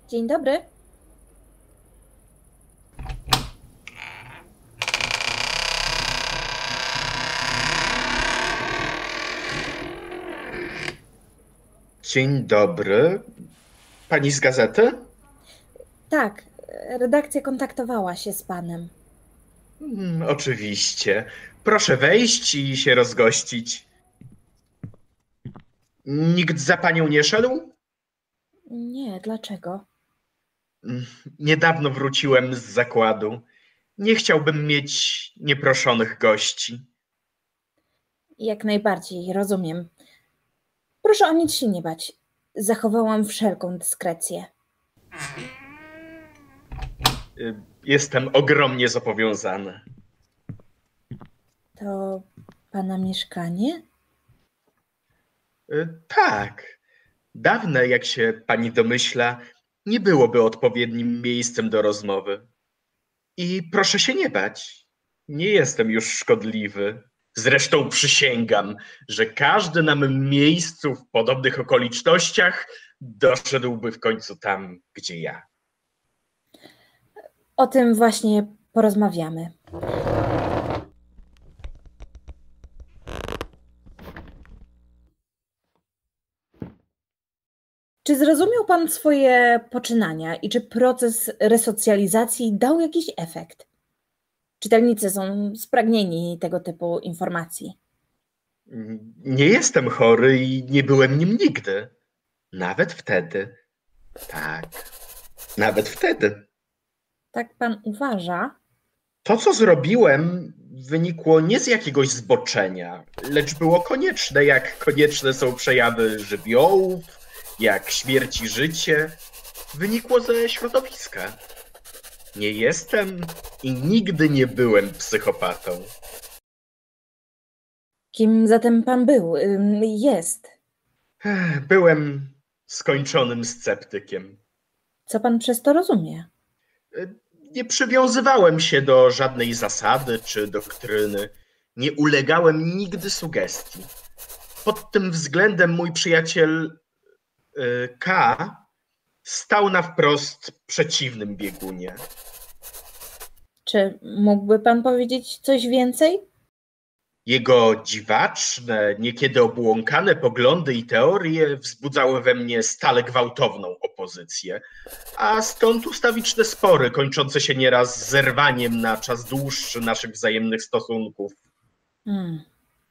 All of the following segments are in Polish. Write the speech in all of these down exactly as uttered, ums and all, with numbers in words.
Dzień dobry. Dzień dobry. Pani z gazety? Tak, redakcja kontaktowała się z panem. Hmm, oczywiście. Proszę wejść i się rozgościć. Nikt za panią nie szedł? Nie, dlaczego? Hmm, Niedawno wróciłem z zakładu. Nie chciałbym mieć nieproszonych gości. Jak najbardziej, rozumiem. Proszę o nic się nie bać. Zachowałam wszelką dyskrecję. Y, Jestem ogromnie zobowiązany. To pana mieszkanie? Y, Tak. Dawne, jak się pani domyśla, nie byłoby odpowiednim miejscem do rozmowy. I proszę się nie bać. Nie jestem już szkodliwy. Zresztą przysięgam, że każdy na mym miejscu w podobnych okolicznościach doszedłby w końcu tam, gdzie ja. O tym właśnie porozmawiamy. Czy zrozumiał pan swoje poczynania i czy proces resocjalizacji dał jakiś efekt? Czytelnicy są spragnieni tego typu informacji. Nie jestem chory i nie byłem nim nigdy. Nawet wtedy. Tak, nawet wtedy. Tak pan uważa? To, co zrobiłem, wynikło nie z jakiegoś zboczenia, lecz było konieczne, jak konieczne są przejawy żywiołów, jak śmierć i życie. Wynikło ze środowiska. Nie jestem i nigdy nie byłem psychopatą. Kim zatem pan był? Ym, Jest. Ech, Byłem skończonym sceptykiem. Co pan przez to rozumie? Nie przywiązywałem się do żadnej zasady czy doktryny. Nie ulegałem nigdy sugestii. Pod tym względem mój przyjaciel y, K stał na wprost przeciwnym biegunie. Czy mógłby pan powiedzieć coś więcej? Jego dziwaczne, niekiedy obłąkane poglądy i teorie wzbudzały we mnie stale gwałtowną opozycję, a stąd ustawiczne spory, kończące się nieraz zerwaniem na czas dłuższy naszych wzajemnych stosunków. Hmm.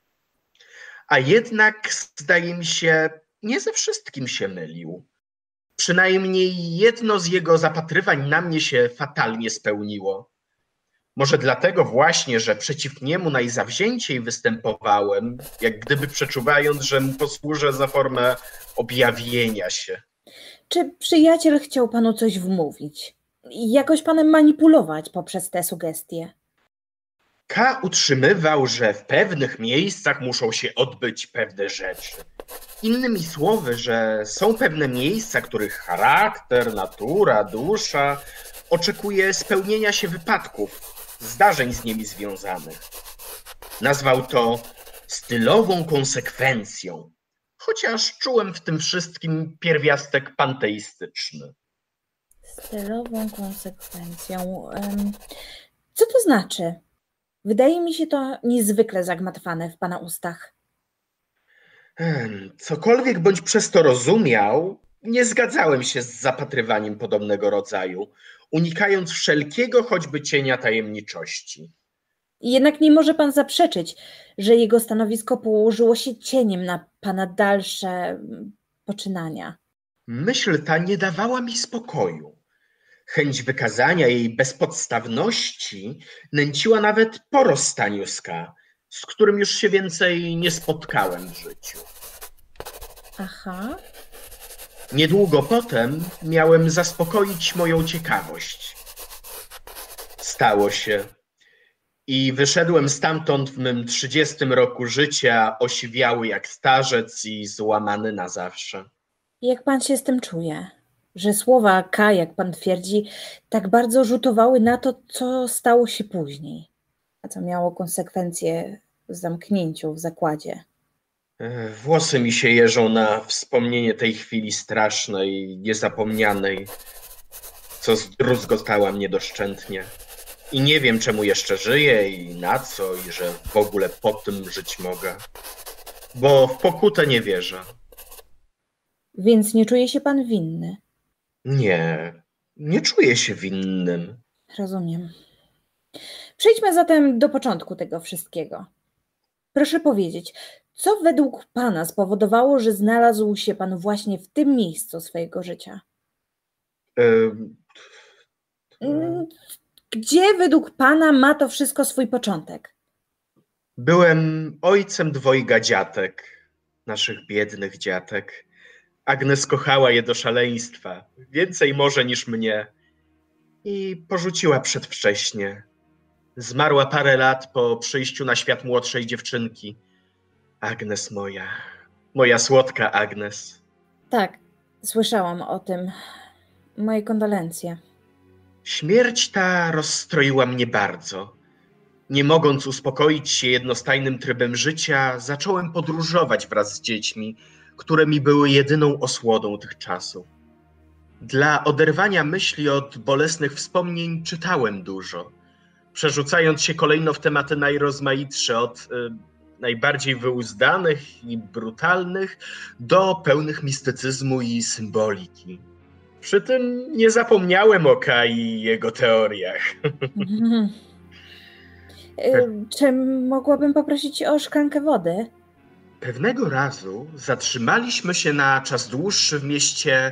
A jednak, zdaje mi się, nie ze wszystkim się mylił. Przynajmniej jedno z jego zapatrywań na mnie się fatalnie spełniło. Może dlatego właśnie, że przeciw niemu najzawzięciej występowałem, jak gdyby przeczuwając, że mu posłużę za formę objawienia się. Czy przyjaciel chciał panu coś wmówić? Jakoś panem manipulować poprzez te sugestie? K utrzymywał, że w pewnych miejscach muszą się odbyć pewne rzeczy. Innymi słowy, że są pewne miejsca, których charakter, natura, dusza oczekuje spełnienia się wypadków, zdarzeń z nimi związanych. Nazwał to stylową konsekwencją, chociaż czułem w tym wszystkim pierwiastek panteistyczny. Stylową konsekwencją. Em, Co to znaczy? Wydaje mi się to niezwykle zagmatwane w pana ustach. Hmm, Cokolwiek bądź przez to rozumiał, nie zgadzałem się z zapatrywaniem podobnego rodzaju, unikając wszelkiego choćby cienia tajemniczości. Jednak nie może pan zaprzeczyć, że jego stanowisko położyło się cieniem na pana dalsze mm, poczynania. Myśl ta nie dawała mi spokoju. Chęć wykazania jej bezpodstawności nęciła nawet po rozstaniu z K, z którym już się więcej nie spotkałem w życiu. Aha. Niedługo potem miałem zaspokoić moją ciekawość. Stało się. I wyszedłem stamtąd w mym trzydziestym roku życia, osiwiały jak starzec i złamany na zawsze. Jak pan się z tym czuje? Że słowa K, jak pan twierdzi, tak bardzo rzutowały na to, co stało się później, a co miało konsekwencje w zamknięciu w zakładzie. Ech, Włosy mi się jeżą na wspomnienie tej chwili strasznej, niezapomnianej. co zdruzgotała mnie doszczętnie. I nie wiem, czemu jeszcze żyję i na co, i że w ogóle po tym żyć mogę. Bo w pokutę nie wierzę. Więc nie czuje się pan winny? Nie, nie czuję się winnym. Rozumiem. Przejdźmy zatem do początku tego wszystkiego. Proszę powiedzieć, co według pana spowodowało, że znalazł się pan właśnie w tym miejscu swojego życia? Ym, Mm, Gdzie według pana ma to wszystko swój początek? Byłem ojcem dwojga dziatek, naszych biednych dziatek. Agnes kochała je do szaleństwa, więcej może niż mnie. I porzuciła przedwcześnie. Zmarła parę lat po przyjściu na świat młodszej dziewczynki. Agnes moja, moja słodka Agnes. Tak, słyszałam o tym. Moje kondolencje. Śmierć ta rozstroiła mnie bardzo. Nie mogąc uspokoić się jednostajnym trybem życia, zacząłem podróżować wraz z dziećmi, które mi były jedyną osłodą tych czasów. Dla oderwania myśli od bolesnych wspomnień czytałem dużo, przerzucając się kolejno w tematy najrozmaitsze, od y, najbardziej wyuzdanych i brutalnych do pełnych mistycyzmu i symboliki. Przy tym nie zapomniałem o Kai i jego teoriach. Mhm. Y, Czy mogłabym poprosić o szklankę wody? Pewnego razu zatrzymaliśmy się na czas dłuższy w mieście,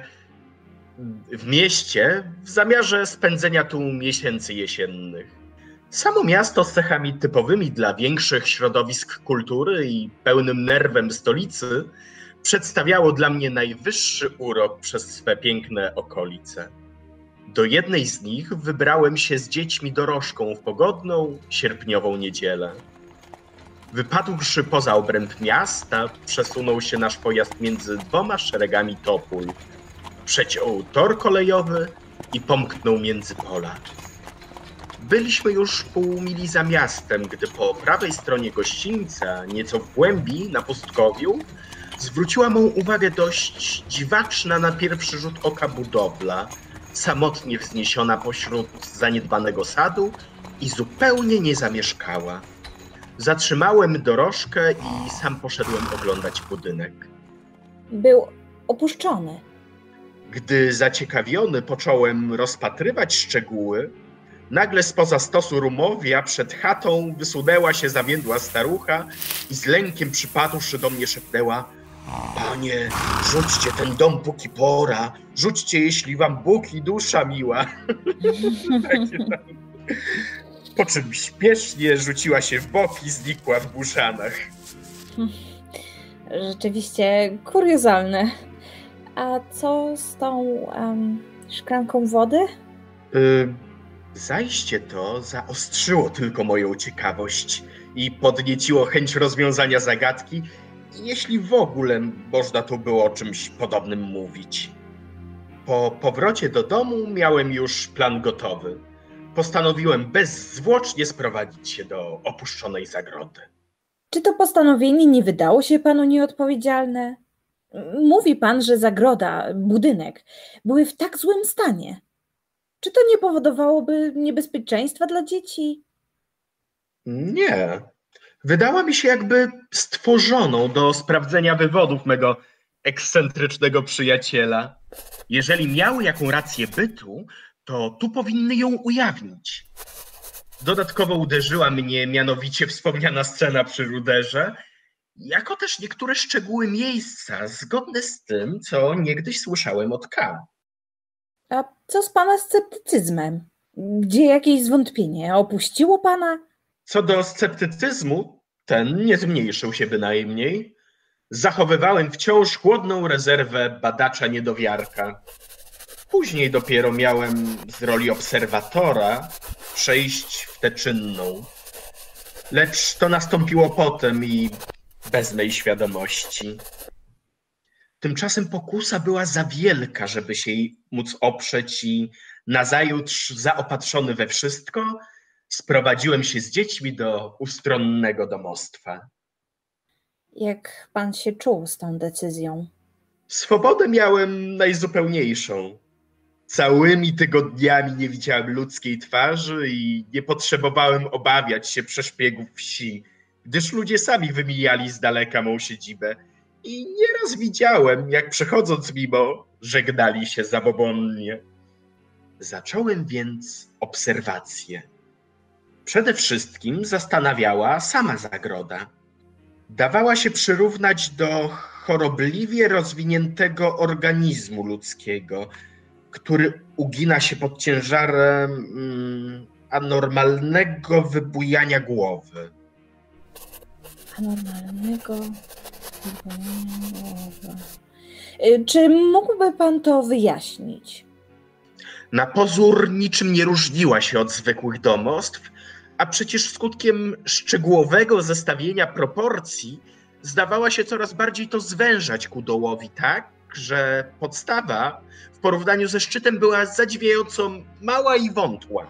w mieście w zamiarze spędzenia tu miesięcy jesiennych. Samo miasto z cechami typowymi dla większych środowisk kultury i pełnym nerwem stolicy przedstawiało dla mnie najwyższy urok przez swe piękne okolice. Do jednej z nich wybrałem się z dziećmi dorożką w pogodną, sierpniową niedzielę. Wypadłszy poza obręb miasta, przesunął się nasz pojazd między dwoma szeregami topól. Przeciął tor kolejowy i pomknął między pola. Byliśmy już pół mili za miastem, gdy po prawej stronie gościńca, nieco w głębi, na pustkowiu, zwróciła mą uwagę dość dziwaczna na pierwszy rzut oka budowla, samotnie wzniesiona pośród zaniedbanego sadu i zupełnie niezamieszkała. Zatrzymałem dorożkę i sam poszedłem oglądać budynek. Był opuszczony. Gdy zaciekawiony począłem rozpatrywać szczegóły, nagle spoza stosu rumowia przed chatą wysunęła się zawiędła starucha i z lękiem przypadłszy do mnie szepnęła: Panie, rzućcie ten dom póki pora, rzućcie, jeśli wam Bóg i dusza miła. Po czym śpiesznie rzuciła się w bok i znikła w buszanach. Rzeczywiście kuriozalne. A co z tą um, szklanką wody? Y, zajście to zaostrzyło tylko moją ciekawość i podnieciło chęć rozwiązania zagadki, jeśli w ogóle można tu było o czymś podobnym mówić. Po powrocie do domu miałem już plan gotowy. Postanowiłem bezzwłocznie sprowadzić się do opuszczonej zagrody. Czy to postanowienie nie wydało się panu nieodpowiedzialne? Mówi pan, że zagroda, budynek były w tak złym stanie. Czy to nie powodowałoby niebezpieczeństwa dla dzieci? Nie. Wydała mi się jakby stworzoną do sprawdzenia wywodów mego ekscentrycznego przyjaciela. Jeżeli miały jaką rację bytu, to tu powinny ją ujawnić. Dodatkowo uderzyła mnie mianowicie wspomniana scena przy ruderze, jako też niektóre szczegóły miejsca zgodne z tym, co niegdyś słyszałem od K. A co z pana sceptycyzmem? Gdzie jakieś zwątpienie opuściło pana? Co do sceptycyzmu, ten nie zmniejszył się bynajmniej. Zachowywałem wciąż chłodną rezerwę badacza niedowiarka. Później dopiero miałem z roli obserwatora przejść w tę czynną. Lecz to nastąpiło potem i bez mej świadomości. Tymczasem pokusa była za wielka, żeby się jej móc oprzeć i nazajutrz, zaopatrzony we wszystko, sprowadziłem się z dziećmi do ustronnego domostwa. Jak pan się czuł z tą decyzją? Swobodę miałem najzupełniejszą. Całymi tygodniami nie widziałem ludzkiej twarzy i nie potrzebowałem obawiać się przeszpiegów wsi, gdyż ludzie sami wymijali z daleka mą siedzibę i nieraz widziałem, jak przechodząc mimo, żegnali się zabobonnie. Zacząłem więc obserwację. Przede wszystkim zastanawiała sama zagroda. Dawała się przyrównać do chorobliwie rozwiniętego organizmu ludzkiego, który ugina się pod ciężarem mm, anormalnego wybujania głowy. Anormalnego wybujania głowy. Y, Czy mógłby pan to wyjaśnić? Na pozór niczym nie różniła się od zwykłych domostw, a przecież skutkiem szczegółowego zestawienia proporcji zdawała się coraz bardziej to zwężać ku dołowi, tak, że podstawa w porównaniu ze szczytem była zadziwiająco mała i wątła.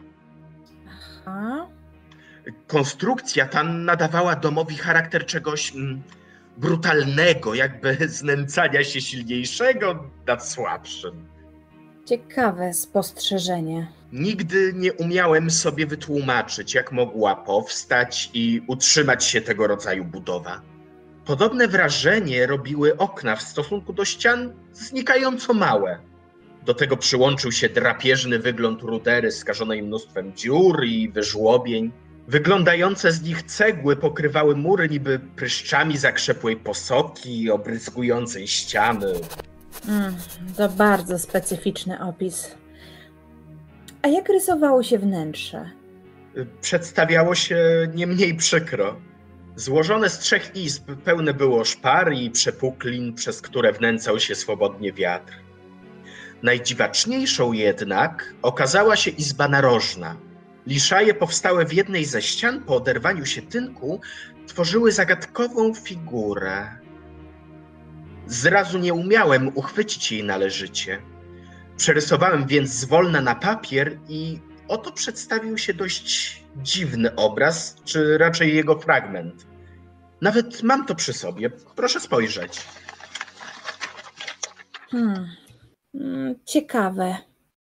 Aha. Konstrukcja ta nadawała domowi charakter czegoś mm, brutalnego, jakby znęcania się silniejszego nad słabszym. Ciekawe spostrzeżenie. Nigdy nie umiałem sobie wytłumaczyć, jak mogła powstać i utrzymać się tego rodzaju budowa. Podobne wrażenie robiły okna w stosunku do ścian znikająco małe. Do tego przyłączył się drapieżny wygląd rudery skażonej mnóstwem dziur i wyżłobień. Wyglądające z nich cegły pokrywały mury niby pryszczami zakrzepłej posoki, obryzgującej ściany. Mm, to bardzo specyficzny opis. A jak rysowało się wnętrze? Przedstawiało się nie mniej przykro. Złożone z trzech izb pełne było szpar i przepuklin, przez które wnęcał się swobodnie wiatr. Najdziwaczniejszą jednak okazała się izba narożna. Liszaje powstałe w jednej ze ścian po oderwaniu się tynku tworzyły zagadkową figurę. Zrazu nie umiałem uchwycić jej należycie. Przerysowałem więc zwolna na papier i oto przedstawił się dość dziwny obraz, czy raczej jego fragment. Nawet mam to przy sobie. Proszę spojrzeć. Hmm. Mm, Ciekawe.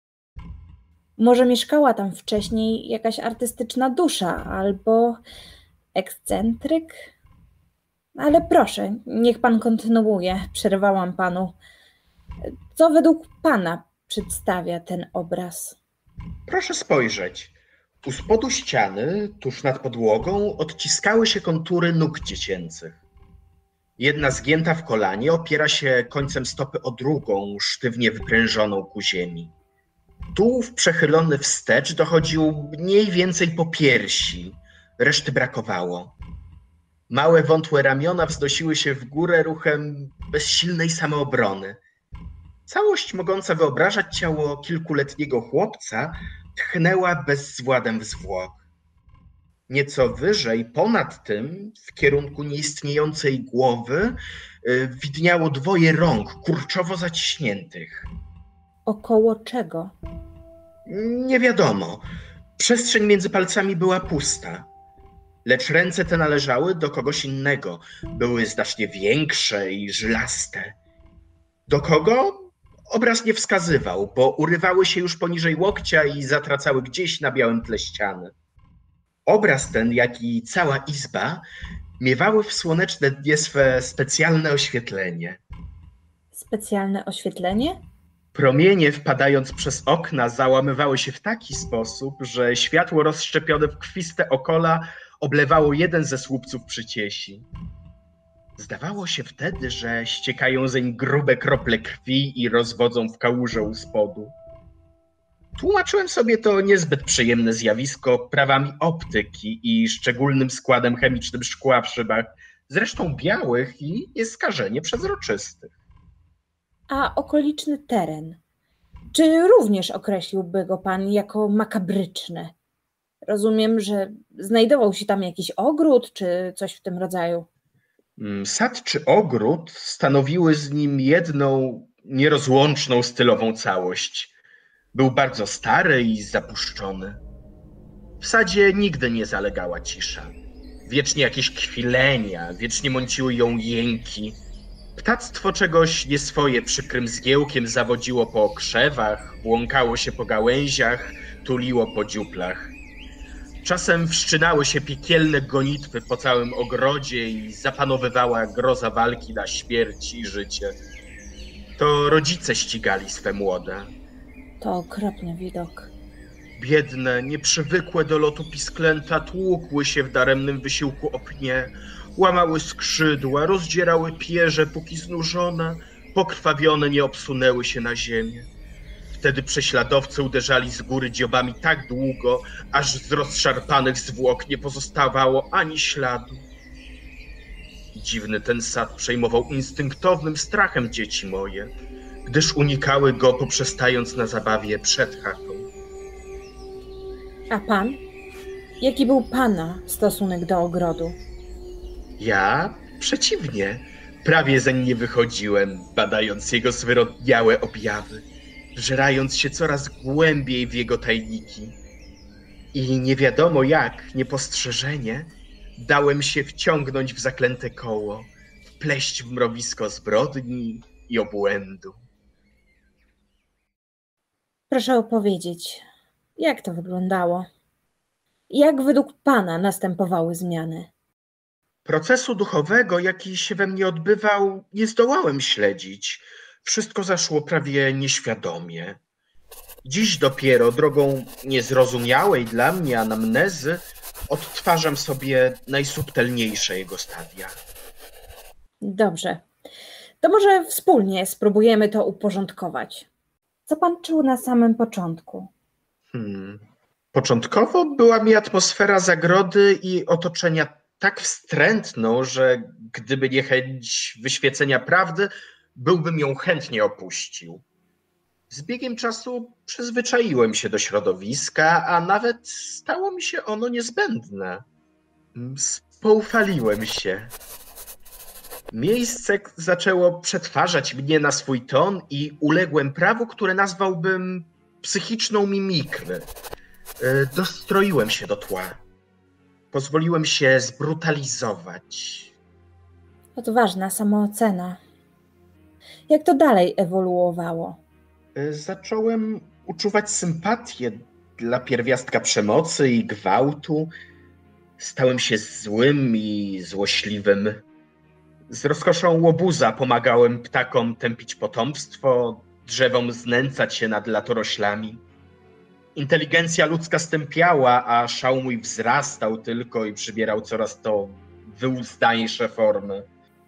Może mieszkała tam wcześniej jakaś artystyczna dusza albo ekscentryk? Ale proszę, niech pan kontynuuje. Przerwałam panu. Co według pana przedstawia ten obraz? Proszę spojrzeć. U spodu ściany, tuż nad podłogą, odciskały się kontury nóg dziecięcych. Jedna zgięta w kolanie opiera się końcem stopy o drugą, sztywnie wyprężoną ku ziemi. Tułów przechylony wstecz dochodził mniej więcej po piersi, reszty brakowało. Małe wątłe ramiona wznosiły się w górę ruchem bezsilnej samoobrony. Całość mogąca wyobrażać ciało kilkuletniego chłopca tchnęła bezwładem w zwłok. Nieco wyżej, ponad tym, w kierunku nieistniejącej głowy, yy, widniało dwoje rąk kurczowo zaciśniętych. Około czego? Nie wiadomo. Przestrzeń między palcami była pusta. Lecz ręce te należały do kogoś innego. Były znacznie większe i żylaste. Do kogo? Obraz nie wskazywał, bo urywały się już poniżej łokcia i zatracały gdzieś na białym tle ściany. Obraz ten, jak i cała izba, miewały w słoneczne dnie swe specjalne oświetlenie. Specjalne oświetlenie? Promienie, wpadając przez okna, załamywały się w taki sposób, że światło rozszczepione w krwiste okola oblewało jeden ze słupców przyciesi. Zdawało się wtedy, że ściekają zeń grube krople krwi i rozwodzą w kałuże u spodu. Tłumaczyłem sobie to niezbyt przyjemne zjawisko prawami optyki i szczególnym składem chemicznym szkła w szybach, zresztą białych i nieskażenie przezroczystych. A okoliczny teren? Czy również określiłby go pan jako makabryczny? Rozumiem, że znajdował się tam jakiś ogród, czy coś w tym rodzaju. Sad czy ogród stanowiły z nim jedną nierozłączną stylową całość. Był bardzo stary i zapuszczony. W sadzie nigdy nie zalegała cisza. Wiecznie jakieś kwilenia, wiecznie mąciły ją jęki. Ptactwo czegoś nieswoje przykrym zgiełkiem zawodziło po krzewach, błąkało się po gałęziach, tuliło po dziuplach. Czasem wszczynały się piekielne gonitwy po całym ogrodzie i zapanowywała groza walki na śmierć i życie. To rodzice ścigali swe młode. To okropny widok. Biedne, nieprzywykłe do lotu pisklęta tłukły się w daremnym wysiłku o pnie, łamały skrzydła, rozdzierały pierze, póki znużone, pokrwawione nie obsunęły się na ziemię. Wtedy prześladowcy uderzali z góry dziobami tak długo, aż z rozszarpanych zwłok nie pozostawało ani śladu. Dziwny ten sad przejmował instynktownym strachem dzieci moje, gdyż unikały go, poprzestając na zabawie przed chatą. A pan? Jaki był pana stosunek do ogrodu? Ja przeciwnie, prawie zeń nie wychodziłem, badając jego zwyrodniałe objawy, wżerając się coraz głębiej w jego tajniki. I nie wiadomo jak, niepostrzeżenie, dałem się wciągnąć w zaklęte koło, wpleść w mrowisko zbrodni i obłędu. Proszę opowiedzieć, jak to wyglądało? Jak według pana następowały zmiany? Procesu duchowego, jaki się we mnie odbywał, nie zdołałem śledzić. Wszystko zaszło prawie nieświadomie. Dziś dopiero drogą niezrozumiałej dla mnie anamnezy odtwarzam sobie najsubtelniejsze jego stadia. Dobrze. To może wspólnie spróbujemy to uporządkować. Co pan czuł na samym początku? Hmm. Początkowo była mi atmosfera zagrody i otoczenia tak wstrętną, że gdyby nie chęć wyświecenia prawdy, byłbym ją chętnie opuścił. Z biegiem czasu przyzwyczaiłem się do środowiska, a nawet stało mi się ono niezbędne. Spoufaliłem się. Miejsce zaczęło przetwarzać mnie na swój ton i uległem prawu, które nazwałbym psychiczną mimikrę. Dostroiłem się do tła. Pozwoliłem się zbrutalizować. Odważna samoocena. Jak to dalej ewoluowało? Zacząłem uczuwać sympatię dla pierwiastka przemocy i gwałtu. Stałem się złym i złośliwym. Z rozkoszą łobuza pomagałem ptakom tępić potomstwo, drzewom znęcać się nad latoroślami. Inteligencja ludzka stępiała, a szał mój wzrastał tylko i przybierał coraz to wyuzdańsze formy.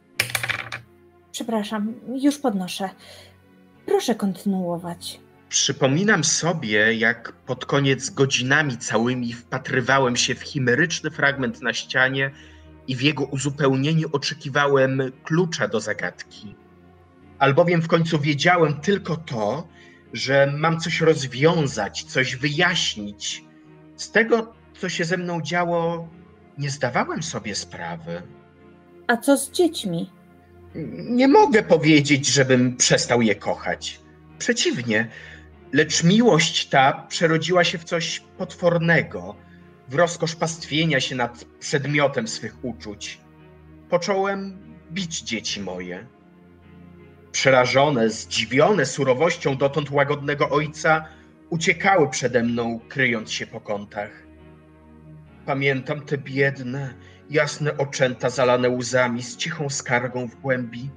Przepraszam, już podnoszę. Proszę kontynuować. Przypominam sobie, jak pod koniec godzinami całymi wpatrywałem się w chimeryczny fragment na ścianie i w jego uzupełnieniu oczekiwałem klucza do zagadki. Albowiem w końcu wiedziałem tylko to, że mam coś rozwiązać, coś wyjaśnić. Z tego, co się ze mną działo, nie zdawałem sobie sprawy. A co z dziećmi? Nie mogę powiedzieć, żebym przestał je kochać. Przeciwnie, lecz miłość ta przerodziła się w coś potwornego, w rozkosz pastwienia się nad przedmiotem swych uczuć. Począłem bić dzieci moje. Przerażone, zdziwione surowością dotąd łagodnego ojca, uciekały przede mną, kryjąc się po kątach. Pamiętam te biedne, jasne oczęta zalane łzami z cichą skargą w głębi.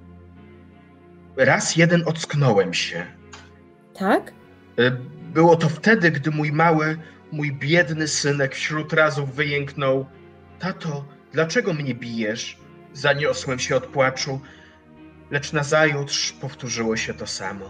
Raz jeden ocknąłem się. Tak? Było to wtedy, gdy mój mały, mój biedny synek wśród razów wyjęknął: tato, dlaczego mnie bijesz? Zaniosłem się od płaczu, lecz nazajutrz powtórzyło się to samo.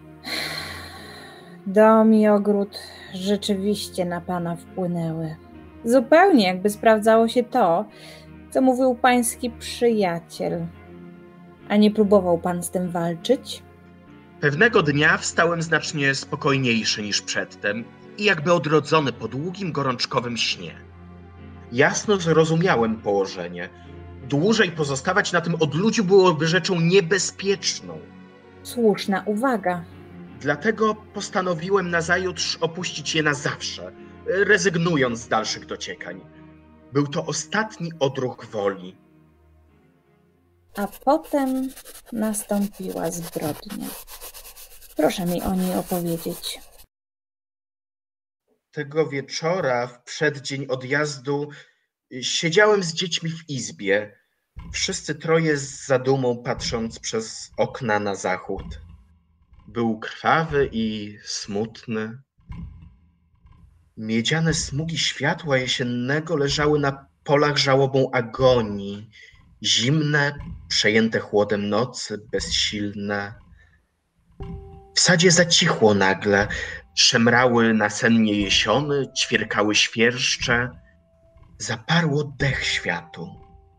Dom i ogród rzeczywiście na pana wpłynęły. Zupełnie jakby sprawdzało się to, co mówił pański przyjaciel. A nie próbował pan z tym walczyć? Pewnego dnia wstałem znacznie spokojniejszy niż przedtem i jakby odrodzony po długim, gorączkowym śnie. Jasno zrozumiałem położenie. Dłużej pozostawać na tym odludziu byłoby rzeczą niebezpieczną. Słuszna uwaga. Dlatego postanowiłem nazajutrz opuścić je na zawsze, rezygnując z dalszych dociekań. Był to ostatni odruch woli. A potem nastąpiła zbrodnia. Proszę mi o niej opowiedzieć. Tego wieczora, w przeddzień odjazdu, siedziałem z dziećmi w izbie. Wszyscy troje z zadumą patrząc przez okna na zachód. Był krwawy i smutny. Miedziane smugi światła jesiennego leżały na polach żałobą agonii. Zimne, przejęte chłodem nocy, bezsilne. W sadzie zacichło nagle. Szemrały nasennie jesiony, ćwierkały świerszcze. Zaparło dech światu.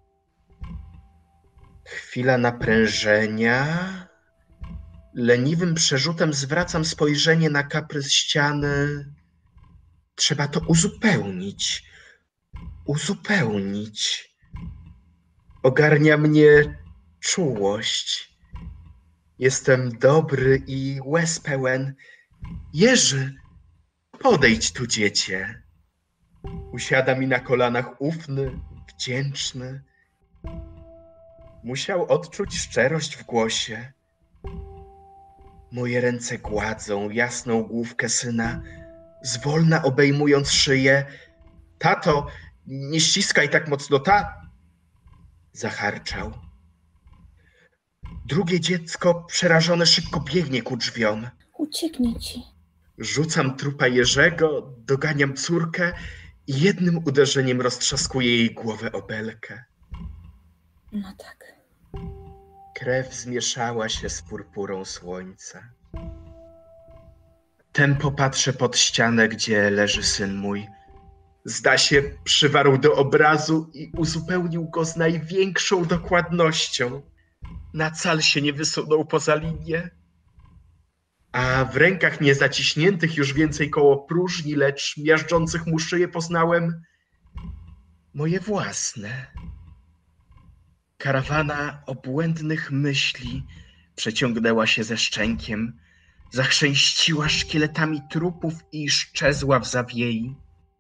Chwila naprężenia. Leniwym przerzutem zwracam spojrzenie na kaprys ściany. Trzeba to uzupełnić. Uzupełnić. Ogarnia mnie czułość. Jestem dobry i łez pełen. Jerzy, podejdź tu, dziecię. Usiada mi na kolanach ufny, wdzięczny. Musiał odczuć szczerość w głosie. Moje ręce gładzą jasną główkę syna, zwolna obejmując szyję. Tato, nie ściskaj tak mocno, ta... Zacharczał. Drugie dziecko przerażone szybko biegnie ku drzwiom. Ucieknie ci. Rzucam trupa Jerzego, doganiam córkę i jednym uderzeniem roztrzaskuję jej głowę o belkę. No tak. Krew zmieszała się z purpurą słońca. Tempo patrzę pod ścianę, gdzie leży syn mój. Zda się, przywarł do obrazu i uzupełnił go z największą dokładnością. Na cal się nie wysunął poza linię. A w rękach niezaciśniętych już więcej koło próżni, lecz miażdżących mu szyję poznałem moje własne. Karawana obłędnych myśli przeciągnęła się ze szczękiem, zachrzęściła szkieletami trupów i szczezła w zawiei.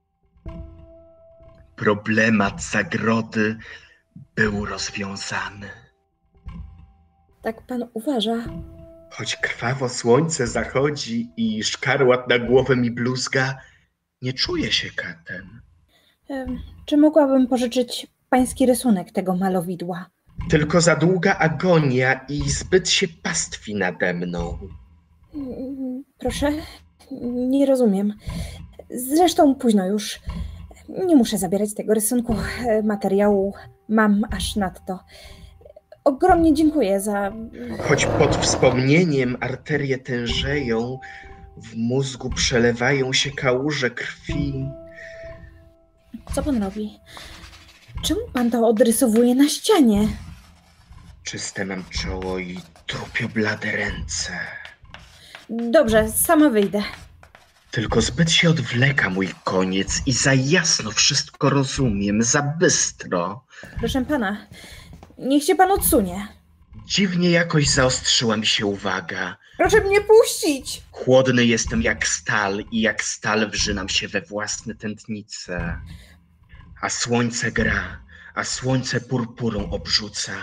Problemat zagrody był rozwiązany. Tak pan uważa? Choć krwawo słońce zachodzi i szkarłat na głowę mi bluzga, nie czuję się katem. Em, Czy mogłabym pożyczyć pański rysunek tego malowidła? Tylko za długa agonia i zbyt się pastwi nade mną. Mm, Proszę? Nie rozumiem. Zresztą późno już. Nie muszę zabierać tego rysunku. E, Materiału mam aż nadto. Ogromnie dziękuję za... Choć pod wspomnieniem arterie tężeją, w mózgu przelewają się kałuże krwi. Co pan robi? Czemu pan to odrysowuje na ścianie? Czyste mam czoło i trupio blade ręce. Dobrze, sama wyjdę. Tylko zbyt się odwleka mój koniec i za jasno wszystko rozumiem, za bystro. Proszę pana, niech się pan odsunie. Dziwnie jakoś zaostrzyła mi się uwaga. Proszę mnie puścić! Chłodny jestem jak stal i jak stal wrzynam się we własne tętnice. A słońce gra, a słońce purpurą obrzuca.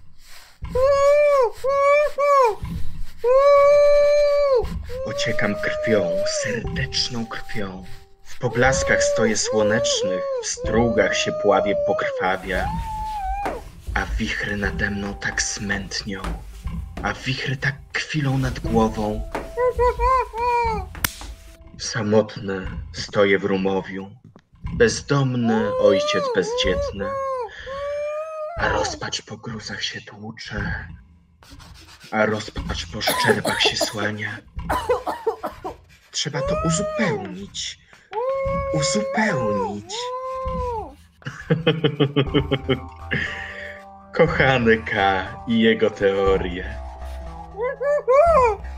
Ociekam krwią, serdeczną krwią. W poblaskach stoję słonecznych, w strugach się pławie pokrwawia. A wichry nade mną tak smętnią, a wichry tak kwilą nad głową. Samotny stoję w rumowiu, bezdomny ojciec bezdzietny, a rozpacz po gruzach się tłucze, a rozpacz po szczerbach się słania. Trzeba to uzupełnić, uzupełnić. Kochany K i jego teorie.